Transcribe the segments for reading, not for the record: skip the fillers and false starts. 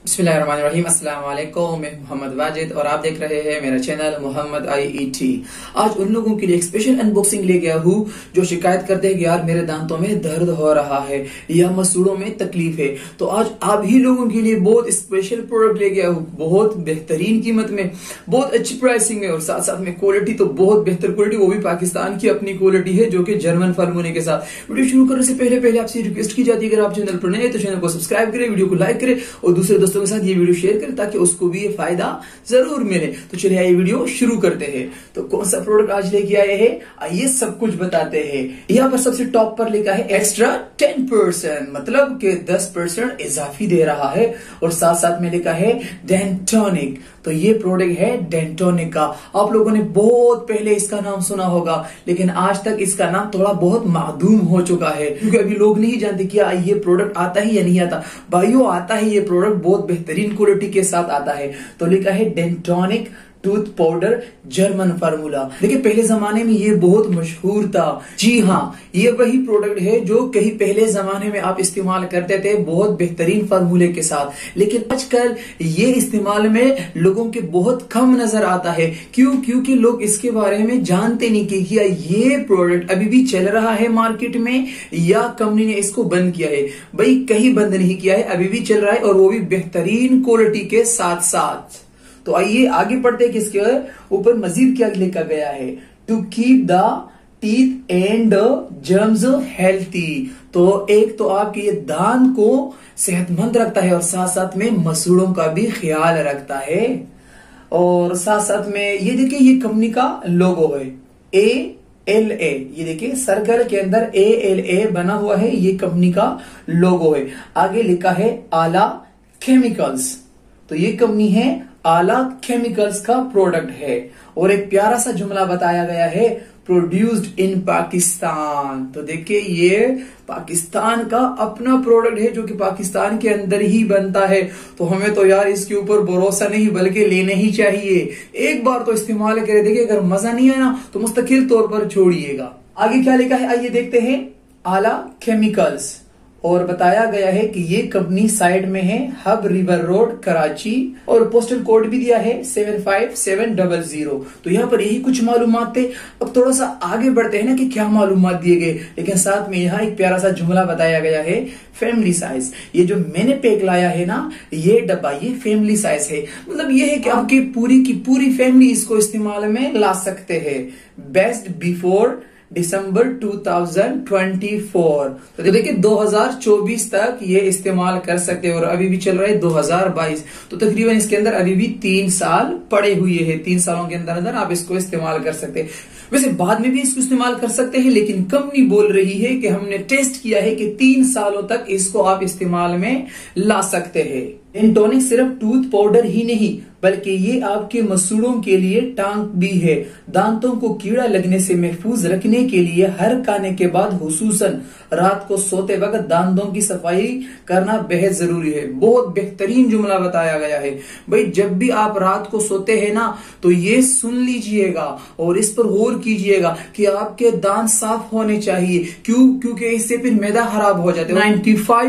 बिस्मिल्लाहिर्रहमानिर्रहीम। अस्सलाम वालेकुम। मैं मोहम्मद वाजिद और आप देख रहे हैं मेरा चैनल मोहम्मद IET। आज उन लोगों के लिए एक स्पेशल अनबॉक्सिंग ले गया हूँ जो शिकायत करते हैं कि यार मेरे दांतों में दर्द हो रहा है या मसूड़ों में तकलीफ है। तो आज आप ही लोगों के लिए बहुत स्पेशल प्रोडक्ट ले गया हूँ, बहुत बेहतरीन कीमत में, बहुत अच्छी प्राइसिंग में और साथ साथ में क्वालिटी तो बहुत बेहतर क्वालिटी, वो भी पाकिस्तान की अपनी क्वालिटी है जो कि जर्मन फार्मूले के साथ। वीडियो शुरू करने से पहले आपसे रिक्वेस्ट की जाती है अगर आप चैनल पर नए हैं तो चैनल को सब्सक्राइब करें, वीडियो को लाइक करें और दूसरे दोस्तों के साथ ये वीडियो शेयर करें ताकि उसको भी ये फायदा जरूर मिले। तो चलिए ये वीडियो शुरू करते हैं। तो कौन सा प्रोडक्ट आज लेके आए हैं आइए सब कुछ बताते हैं। यहाँ पर सबसे टॉप पर लिखा है एक्स्ट्रा 10%, मतलब कि 10% इजाफी दे रहा है और साथ साथ में लिखा है डेंटोनिक। तो ये प्रोडक्ट है डेंटोनिक का। आप लोगों ने बहुत पहले इसका नाम सुना होगा लेकिन आज तक इसका नाम थोड़ा बहुत मादूम हो चुका है क्योंकि अभी लोग नहीं जानते क्या ये प्रोडक्ट आता है या नहीं आता। भाइयों आता है, ये प्रोडक्ट बहुत बेहतरीन क्वालिटी के साथ आता है। तो लिखा है Dentonic tooth powder German formula. देखिए पहले जमाने में ये बहुत मशहूर था। जी हाँ, ये वही प्रोडक्ट है जो कहीं पहले जमाने में आप इस्तेमाल करते थे बहुत बेहतरीन फार्मूले के साथ, लेकिन आजकल ये इस्तेमाल में लोगों के बहुत कम नजर आता है। क्योंकि लोग इसके बारे में जानते नहीं कि क्या ये प्रोडक्ट अभी भी चल रहा है मार्केट में या कंपनी ने इसको बंद किया है। भाई कहीं बंद नहीं किया है, अभी भी चल रहा है और वो भी बेहतरीन क्वालिटी के साथ साथ। तो आइए आगे पढ़ते हैं कि इसके ऊपर मजीद क्या लिखा गया है। To keep the teeth and germs healthy. तो एक तो आपके ये दांत को सेहतमंद रखता है और साथ साथ में मसूड़ों का भी ख्याल रखता है। और साथ साथ में ये देखिए ये कंपनी का लोगो है ALA। ये देखिए सर्कल के अंदर ALA बना हुआ है, ये कंपनी का लोगो है। आगे लिखा है आला केमिकल्स। तो ये कंपनी है आला केमिकल्स का प्रोडक्ट है। और एक प्यारा सा जुमला बताया गया है प्रोड्यूस्ड इन पाकिस्तान। तो देखिए ये पाकिस्तान का अपना प्रोडक्ट है जो कि पाकिस्तान के अंदर ही बनता है। तो हमें तो यार इसके ऊपर भरोसा नहीं बल्कि लेने ही चाहिए। एक बार तो इस्तेमाल करें, देखिए अगर मजा नहीं आया ना तो मुस्तकिल तौर पर छोड़िएगा। आगे क्या लिखा है आइए देखते हैं। आला केमिकल्स और बताया गया है कि ये कंपनी साइड में है हब रिवर रोड कराची और पोस्टल कोड भी दिया है 75700। तो यहाँ पर यही कुछ मालूमात थे। अब थोड़ा सा आगे बढ़ते हैं ना कि क्या मालूमात दिए गए, लेकिन साथ में यहाँ एक प्यारा सा जुमला बताया गया है फैमिली साइज। ये जो मैंने पैक लाया है ना ये डब्बा ये फैमिली साइज है, मतलब ये है कि आपकी पूरी की पूरी फैमिली इसको इस्तेमाल में ला सकते हैं। Best before December 2024। तो देखिए 2024 तक ये इस्तेमाल कर सकते हैं और अभी भी चल रहा है 2022। तो तकरीबन इसके अंदर अभी भी 3 साल पड़े हुए हैं। 3 सालों के अंदर अंदर आप इसको इस्तेमाल कर सकते हैं। वैसे बाद में भी इसको इस्तेमाल कर सकते हैं लेकिन कंपनी बोल रही है कि हमने टेस्ट किया है कि 3 सालों तक इसको आप इस्तेमाल में ला सकते हैं। डेंटोनिक सिर्फ टूथ पाउडर ही नहीं बल्कि ये आपके मसूड़ों के लिए टांक भी है। दांतों को कीड़ा लगने से महफूज रखने के लिए हर खाने के बाद हुसूसन रात को सोते वक्त दांतों की सफाई करना बेहद जरूरी है। बहुत बेहतरीन जुमला बताया गया है। भाई जब भी आप रात को सोते हैं ना तो ये सुन लीजिएगा और इस पर गौर कीजिएगा कि आपके दांत साफ होने चाहिए। क्योंकि इससे फिर मैदा खराब हो जाता है।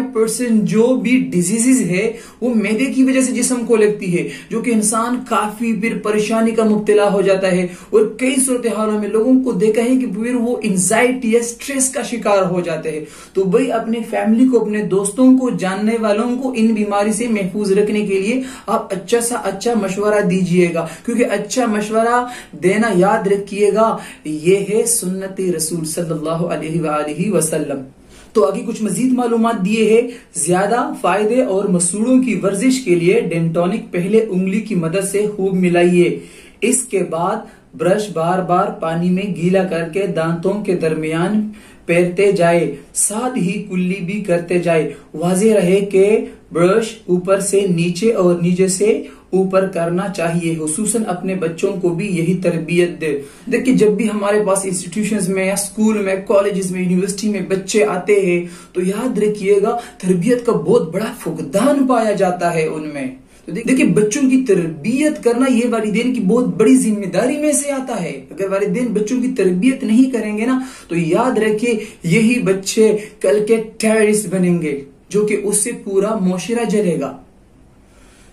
95% जो भी डिजीजेस है वो मैदे की वजह से जिस्म को लगती है, जो कि इंसान काफी फिर परेशानी का मुब्तला हो जाता है। और कई सूरत हालों में लोगों को देखा है कि फिर वो एंजाइटी या स्ट्रेस का शिकार हो जाते हैं। तो भाई अपने फैमिली को, अपने दोस्तों को, जानने वालों को इन बीमारी से महफूज रखने के लिए आप अच्छा सा अच्छा मशवरा दीजिएगा, क्योंकि अच्छा मशवरा देना याद रखिएगा ये है सुन्नत रसूल सल्लल्लाहु अलैहि वसल्लम। तो आगे कुछ मजीद मालूमात दिए है। ज्यादा फायदे और मसूड़ों की वर्जिश के लिए डेंटोनिक पहले उंगली की मदद से खूब मिलाइए। इसके बाद ब्रश बार बार पानी में गीला करके दांतों के दरमियान फेरते जाए, साथ ही कुल्ली भी करते जाए। वाज़ेह रहे कि ब्रश ऊपर से नीचे और नीचे से ऊपर करना चाहिए। हुसूसन अपने बच्चों को भी यही तरबियत दे। देखिए जब भी हमारे पास इंस्टीट्यूशंस में या स्कूल में, कॉलेजेस में, यूनिवर्सिटी में बच्चे आते हैं तो याद रखिएगा तरबियत का बहुत बड़ा फुकदान पाया जाता है उनमें। तो देखिए बच्चों की तरबियत करना ये वालिदैन की बहुत बड़ी जिम्मेदारी में से आता है। अगर वालिदैन बच्चों की तरबियत नहीं करेंगे ना तो याद रखिए यही बच्चे कल के टेररिस्ट बनेंगे जो कि उससे पूरा मुआशरा जलेगा।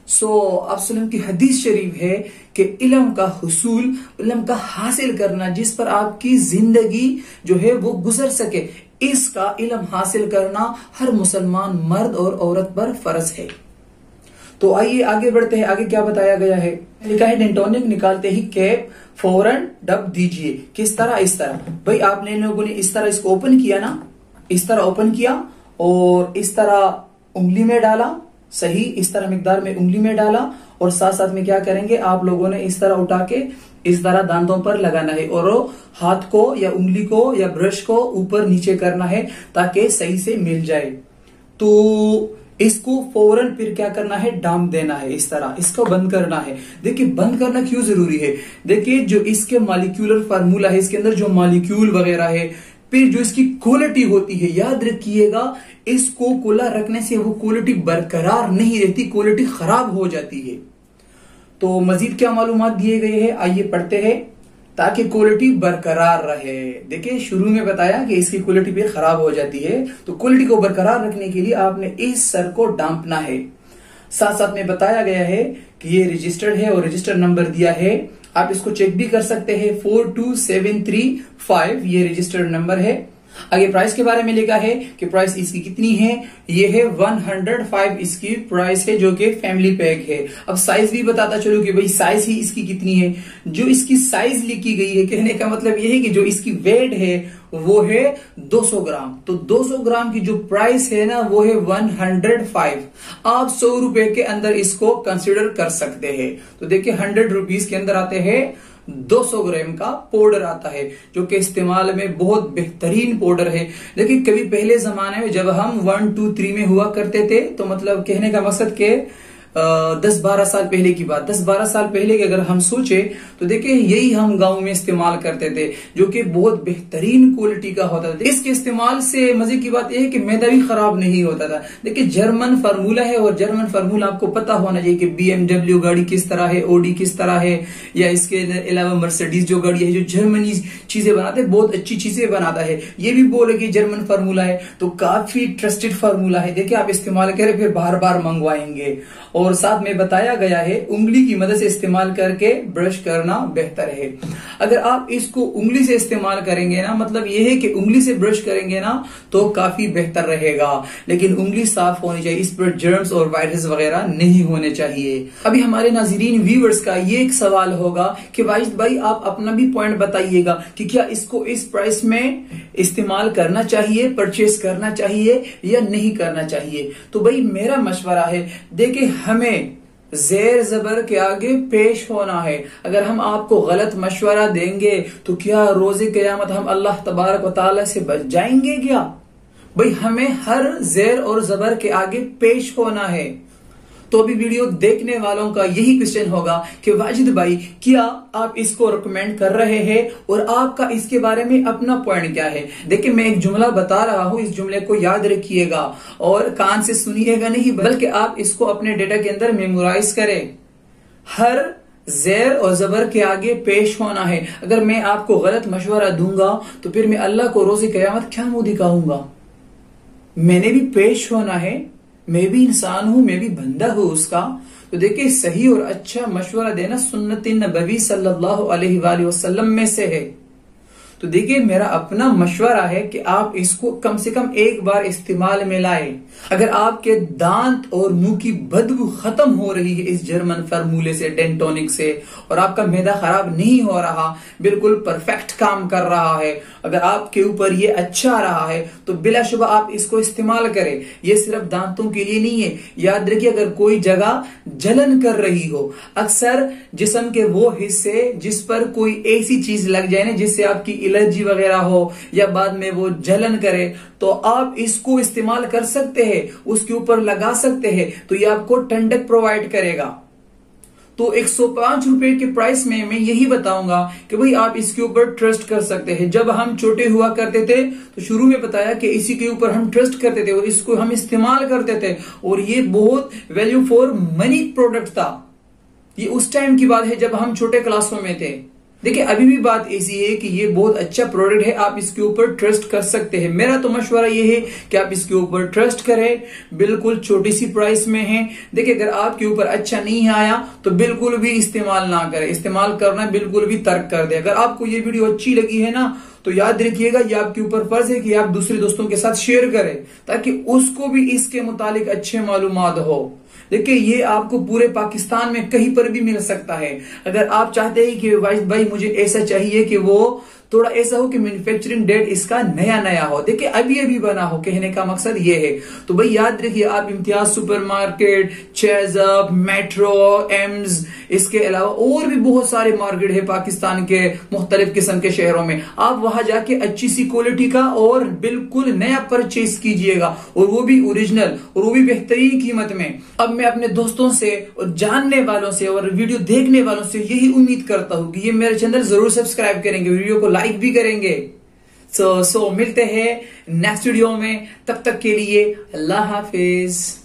आप सल्लम की हदीस शरीफ है कि इल्म का हुसूल, इल्म का हासिल करना, जिस पर आपकी जिंदगी जो है वो गुजर सके, इसका इल्म हासिल करना हर मुसलमान मर्द और औरत पर फर्ज है। तो आइए आगे बढ़ते हैं। आगे क्या बताया गया है, लिखा है डेंटोनिक निकालते ही कैप फौरन डब दीजिए। किस तरह? इस तरह। भाई आपने लोगों ने इस तरह इसको ओपन किया ना, इस तरह ओपन किया और इस तरह उंगली में डाला, सही इस तरह मिकदार में उंगली में डाला, और साथ साथ में क्या करेंगे आप लोगों ने इस तरह उठा के इस तरह दांतों पर लगाना है और हाथ को या उंगली को या ब्रश को ऊपर नीचे करना है ताकि सही से मिल जाए। तो इसको फौरन फिर क्या करना है, डांप देना है इस तरह, इसको बंद करना है। देखिए बंद करना क्यों जरूरी है, देखिए जो इसके मॉलिक्यूलर फार्मूला है, इसके अंदर जो मॉलिक्यूल वगैरह है, फिर जो इसकी क्वालिटी होती है, याद रखिएगा इसको खुला रखने से वो क्वालिटी बरकरार नहीं रहती, क्वालिटी खराब हो जाती है। तो मजीद क्या मालूमात दिए गए हैं, आइए पढ़ते हैं ताकि क्वालिटी बरकरार रहे। देखिए शुरू में बताया कि इसकी क्वालिटी भी खराब हो जाती है, तो क्वालिटी को बरकरार रखने के लिए आपने इस सर को डांपना है। साथ साथ में बताया गया है कि ये रजिस्टर्ड है और रजिस्टर नंबर दिया है, आप इसको चेक भी कर सकते हैं, 42735 ये रजिस्टर्ड नंबर है। आगे प्राइस के बारे में लिखा है कि प्राइस इसकी कितनी है, ये है 105 इसकी प्राइस है, जो कि फैमिली पैक है। अब साइज भी बताता चलो कि भाई साइज ही इसकी कितनी है। जो इसकी साइज लिखी गई है, कहने का मतलब ये है कि जो इसकी वेट है वो है 200 ग्राम। तो 200 ग्राम की जो प्राइस है ना वो है 105। आप 100 रुपए के अंदर इसको कंसिडर कर सकते हैं। तो देखिए 100 रुपीज के अंदर आते हैं 200 ग्राम का पाउडर आता है, जो कि इस्तेमाल में बहुत बेहतरीन पाउडर है। लेकिन कभी पहले जमाने में जब हम 1, 2, 3 में हुआ करते थे, तो मतलब कहने का मकसद के 10-12 साल पहले की बात, 10-12 साल पहले की अगर हम सोचे तो देखिए यही हम गांव में इस्तेमाल करते थे, जो कि बहुत बेहतरीन क्वालिटी का होता था। इसके इस्तेमाल से मजे की बात यह है कि मैदा भी खराब नहीं होता था। देखिए जर्मन फार्मूला है, और जर्मन फार्मूला आपको पता होना चाहिए कि BMW गाड़ी किस तरह है, ऑडी किस तरह है, या इसके अलावा मर्सिडीज जो गाड़ी है, जो जर्मनी चीजें बनाते हैं, बहुत अच्छी चीजें बनाता है। ये भी बोले कि जर्मन फार्मूला है, तो काफी ट्रस्टेड फार्मूला है। देखिए आप इस्तेमाल करें फिर बार बार मंगवाएंगे। और साथ में बताया गया है उंगली की मदद से इस्तेमाल करके ब्रश करना बेहतर है। अगर आप इसको उंगली से इस्तेमाल करेंगे ना, मतलब यह है कि उंगली से ब्रश करेंगे ना तो काफी बेहतर रहेगा, लेकिन उंगली साफ होनी चाहिए, इस पर जर्म्स और वायरस वगैरह नहीं होने चाहिए। अभी हमारे नाज़रीन व्यूअर्स का ये एक सवाल होगा कि वाजिद भाई आप अपना भी पॉइंट बताइएगा कि क्या इसको इस प्राइस में इस्तेमाल करना चाहिए, परचेस करना चाहिए या नहीं करना चाहिए। तो भाई मेरा मशवरा है, देखिए हमें ज़ेर ज़बर के आगे पेश होना है। अगर हम आपको गलत मशवरा देंगे तो क्या रोज़े क़यामत हम अल्लाह तबारक व तआला से बच जाएंगे क्या? भाई हमें हर ज़ेर और ज़बर के आगे पेश होना है। तो अभी वीडियो देखने वालों का यही क्वेश्चन होगा कि वाजिद भाई क्या आप इसको रिकमेंड कर रहे हैं और आपका इसके बारे में अपना पॉइंट क्या है। देखिए मैं एक जुमला बता रहा हूं, इस जुमले को याद रखिएगा और कान से सुनिएगा नहीं, बल्कि आप इसको अपने डेटा के अंदर मेमोराइज करें। हर ज़ेर और ज़बर के आगे पेश होना है। अगर मैं आपको गलत मशवरा दूंगा तो फिर मैं अल्लाह को रोज़े क़यामत क्या मुंह दिखाऊंगा। मैंने भी पेश होना है, मैं भी इंसान हूं, मैं भी बंदा हूं उसका। तो देखिए सही और अच्छा मशवरा देना सुन्नत नबवी सल्लल्लाहु अलैहि वसल्लम में से है। तो देखिए मेरा अपना मशवरा है कि आप इसको कम से कम एक बार इस्तेमाल में लाएं। अगर आपके दांत और मुंह की बदबू खत्म हो रही है इस जर्मन फार्मूले से, डेंटोनिक से, और आपका मैदा खराब नहीं हो रहा, बिल्कुल परफेक्ट काम कर रहा है, अगर आपके ऊपर ये अच्छा रहा है तो बिलाशुबा आप इसको इस्तेमाल करें। ये सिर्फ दांतों के लिए नहीं है। याद रखिए अगर कोई जगह जलन कर रही हो, अक्सर जिस्म के वो हिस्से जिस पर कोई ऐसी चीज लग जाए ना जिससे आपकी एलर्जी वगैरह हो या बाद में वो जलन करे, तो आप इसको इस्तेमाल कर सकते हैं, उसके ऊपर लगा सकते हैं, तो ये आपको ठंडक प्रोवाइड करेगा। तो 105 रुपए के प्राइस में मैं यही बताऊंगा कि भाई आप इसके ऊपर ट्रस्ट कर सकते हैं। जब हम छोटे हुआ करते थे तो शुरू में बताया कि इसी के ऊपर हम ट्रस्ट करते थे और इसको हम इस्तेमाल करते थे, और ये बहुत वैल्यू फॉर मनी प्रोडक्ट था। ये उस टाइम की बात है जब हम छोटे क्लासों में थे। देखिए अभी भी बात ऐसी है कि ये बहुत अच्छा प्रोडक्ट है, आप इसके ऊपर ट्रस्ट कर सकते हैं। मेरा तो मशवरा ये है कि आप इसके ऊपर ट्रस्ट करें, बिल्कुल छोटी सी प्राइस में है। देखिए अगर आपके ऊपर अच्छा नहीं आया तो बिल्कुल भी इस्तेमाल ना करें, इस्तेमाल करना बिल्कुल भी तर्क कर दे। अगर आपको ये वीडियो अच्छी लगी है ना तो याद रखिएगा ये आपके ऊपर फर्ज है कि आप दूसरे दोस्तों के साथ शेयर करें ताकि उसको भी इसके मुतालिक अच्छे मालूमात हो। देखिए ये आपको पूरे पाकिस्तान में कहीं पर भी मिल सकता है। अगर आप चाहते हैं कि भाई मुझे ऐसा चाहिए कि वो थोड़ा ऐसा हो कि मैन्युफैक्चरिंग डेट इसका नया नया हो, देखिए अभी अभी बना हो, कहने का मकसद ये है। तो भाई याद रखिए आप इम्तियाज सुपरमार्केट, चेज़अप, मेट्रो, एम्स, इसके अलावा और भी बहुत सारे मार्केट है पाकिस्तान के मुख्तलिफ किस्म के शहरों में, आप वहां जाके अच्छी सी क्वालिटी का और बिल्कुल नया परचेज कीजिएगा, और वो भी ओरिजिनल और वो भी बेहतरीन कीमत में। अब मैं अपने दोस्तों से और जानने वालों से और वीडियो देखने वालों से यही उम्मीद करता हूं कि ये मेरे चैनल जरूर सब्सक्राइब करेंगे, वीडियो को लाइक भी करेंगे। सो मिलते हैं नेक्स्ट वीडियो में, तब तक के लिए अल्लाह हाफिज।